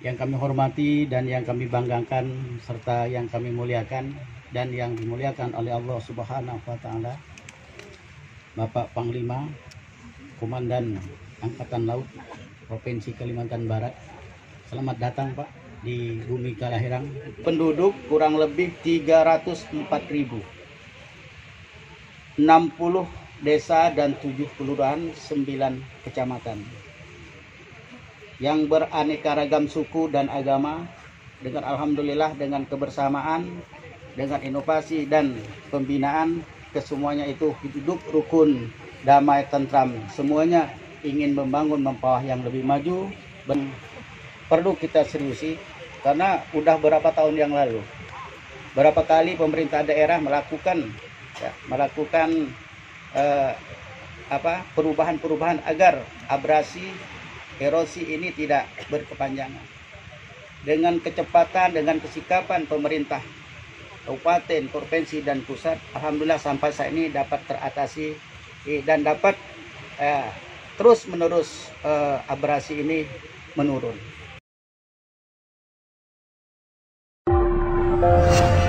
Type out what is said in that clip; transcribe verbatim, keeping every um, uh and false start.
Yang kami hormati dan yang kami banggakan serta yang kami muliakan dan yang dimuliakan oleh Allah Subhanahu wa taala, Bapak Panglima Komandan Angkatan Laut Provinsi Kalimantan Barat. Selamat datang Pak di bumi kelahiran. Penduduk kurang lebih tiga ratus empat ribu, enam puluh desa dan tujuh kelurahan, sembilan kecamatan yang beraneka ragam suku dan agama, dengan alhamdulillah dengan kebersamaan, dengan inovasi dan pembinaan, kesemuanya itu hidup rukun, damai, tentram. Semuanya ingin membangun Mempawah yang lebih maju. Ben, perlu kita seriusi karena udah berapa tahun yang lalu, berapa kali pemerintah daerah melakukan ya, melakukan eh, apa perubahan-perubahan agar abrasi erosi ini tidak berkepanjangan. Dengan kecepatan, dengan kesikapan pemerintah kabupaten, provinsi dan pusat, alhamdulillah sampai saat ini dapat teratasi dan dapat eh, terus menerus eh, abrasi ini menurun.